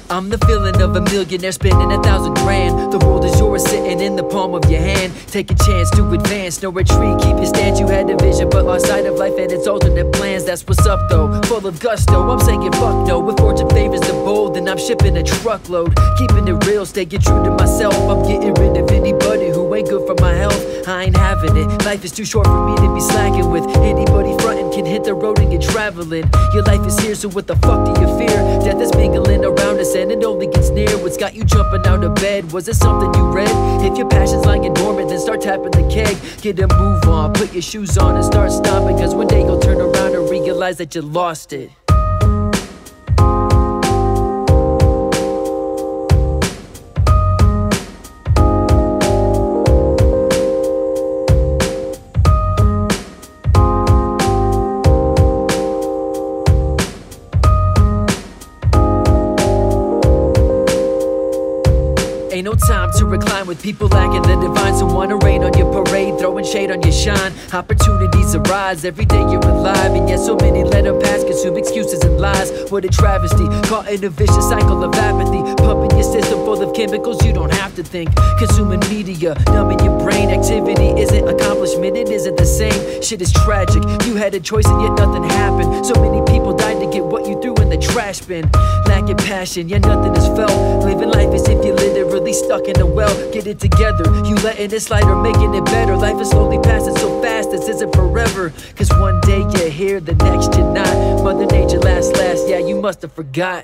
I'm the feeling of a millionaire spending 1,000 grand. The world is yours, sitting in the palm of your hand. Take a chance to advance, no retreat, keep your stance. You had a vision but lost sight of life and its alternate plans. That's what's up though, full of gusto. I'm saying fuck no, if fortune favors the bold, then I'm shipping a truckload. Keeping it real, staying true to myself. I'm getting rid of anybody who ain't good for my health. I ain't having it, life is too short for me to be slacking with. Anybody frontin' can hit the road and get traveling. Your life is here, so what the fuck do you fear? Death is mingling around us and it only gets near. What's got you jumping out of bed? Was it something you read? If your passion's lying dormant, then start tapping the keg. Get a move on, put your shoes on and start stomping, cause one day you'll turn around and realize that you lost it. Ain't no time to recline with people lacking the divine. So wanna rain on your parade, throwing shade on your shine. Opportunities arise every day you're alive, and yet so many let them pass, consume excuses and lies. What a travesty, caught in a vicious cycle of apathy. Pumping your system full of chemicals you don't have to think. Consuming media, numbing your brain. Activity isn't accomplishment, it isn't the same. Shit is tragic, you had a choice and yet nothing happened. So many people died to get what you threw in the trash bin. Lacking passion, yeah nothing is felt. Living life as if you literally stuck in a well. Get it together, you letting it slide or making it better. Life is slowly passing so fast, this isn't forever. Cause one day you're here, the next you're not. Mother Nature last, yeah you must have forgot.